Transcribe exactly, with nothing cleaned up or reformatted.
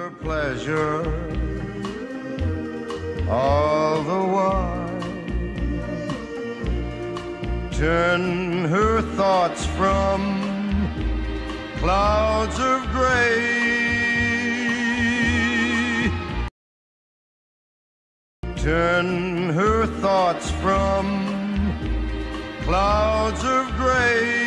her pleasure all the while, turn her thoughts from clouds of gray, turn her thoughts from clouds of gray